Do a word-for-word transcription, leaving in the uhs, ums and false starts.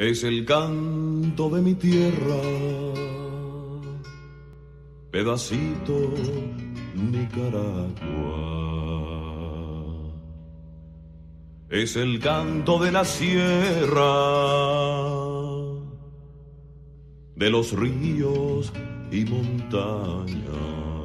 Es el canto de mi tierra, pedacito Nicaragua. Es el canto de la sierra, de los ríos y montañas.